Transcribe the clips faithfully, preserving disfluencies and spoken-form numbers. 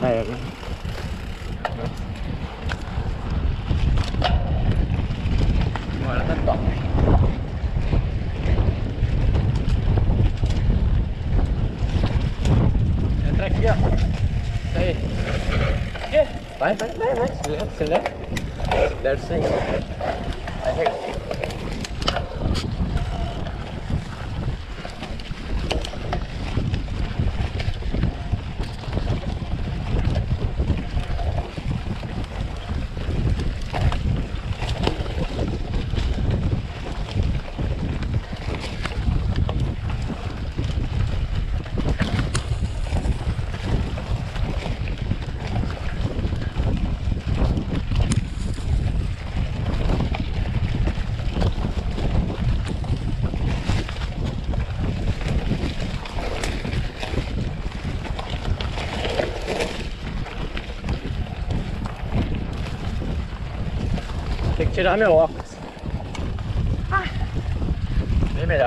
É, agora tá top. Entra aqui, ó. Isso aí. Vai, vai, vai, vai. Acelera, acelera. Acelera isso aí. Vai, vai. Tem que tirar meu óculos. Ah, bem melhor.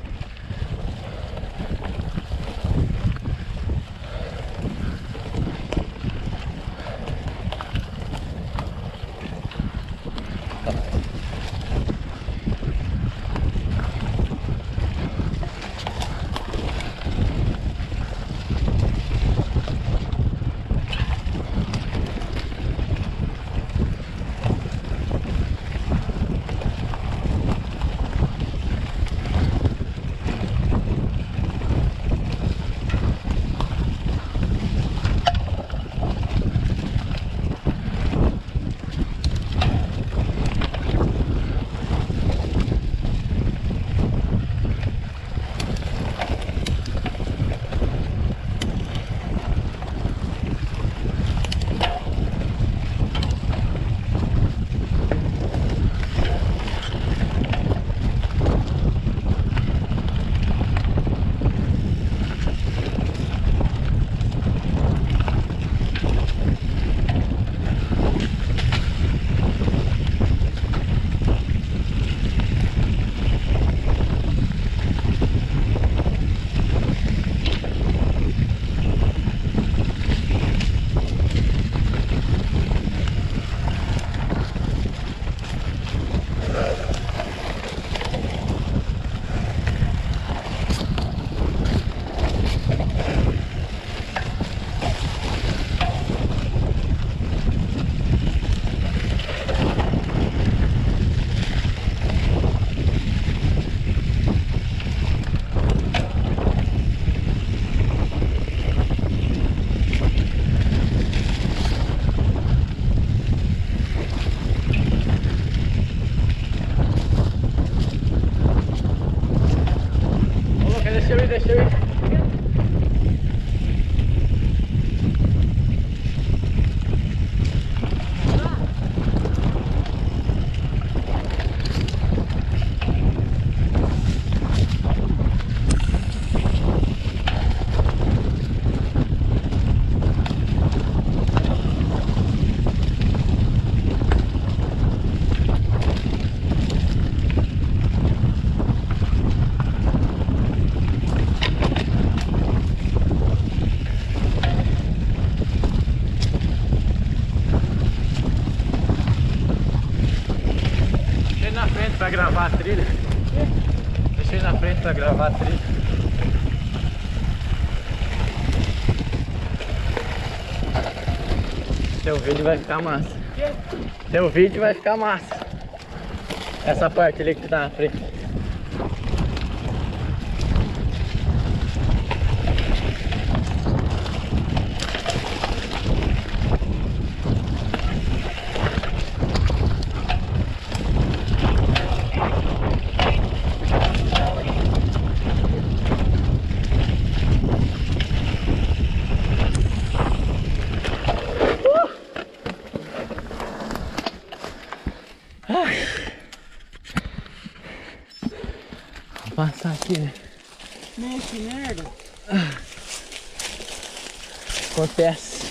Deixa eu ir, deixa eu ir. Pra gravar a trilha. Deixei na frente pra gravar a trilha. Seu vídeo vai ficar massa. Seu vídeo vai ficar massa. Essa parte ali que tá na frente. Vou passar aqui, né? Mexe, merda. Acontece.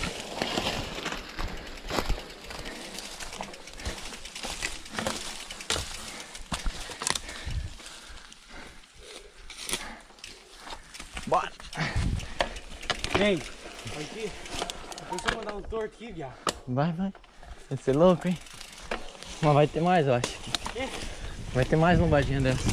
Bora. Vem. Aqui. Eu só mandar um torto aqui, viado. Vai, vai. Vai ser louco, hein? Mas vai ter mais, eu acho. Vai ter mais lombadinha dessa.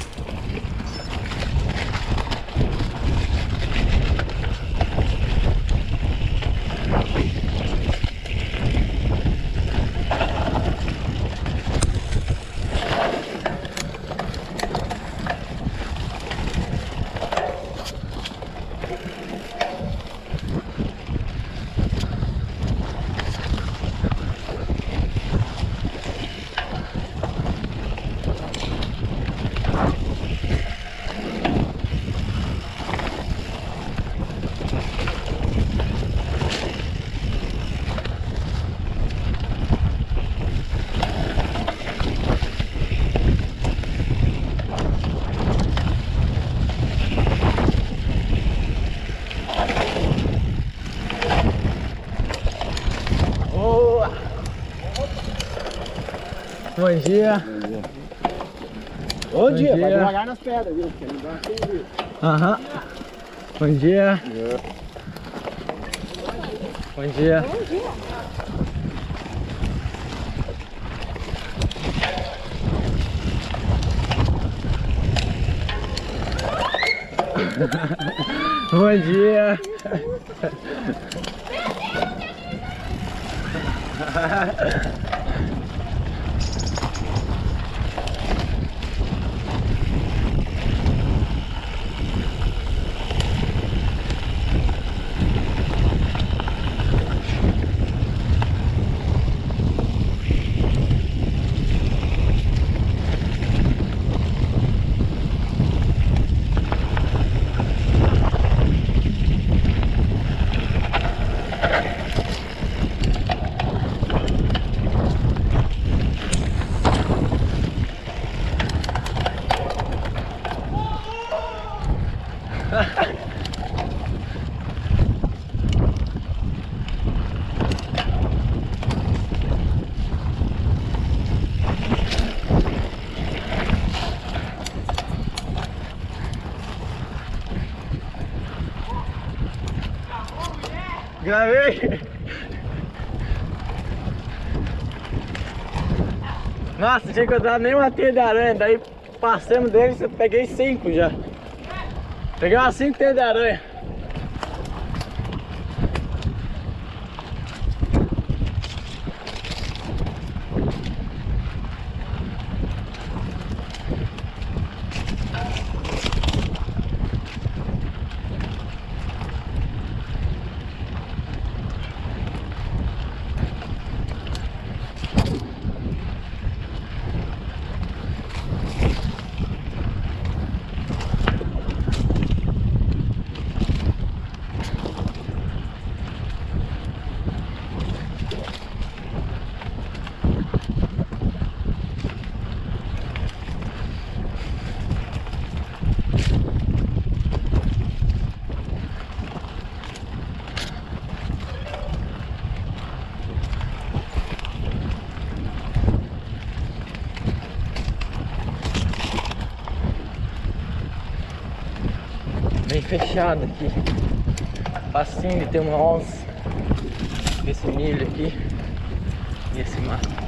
Bom dia. Bom dia, vai dia. devagar nas pedras, viu? Porque não dá sem ver. Aham. Bom dia. Bom dia. Bom dia. Bom dia. Gravei! Nossa, tinha encontrado nem uma teia de aranha, daí passamos deles, eu peguei cinco já. Peguei umas cinco teias de aranha. Bem fechado aqui, facinho de ter uma onça, esse milho aqui e esse mato.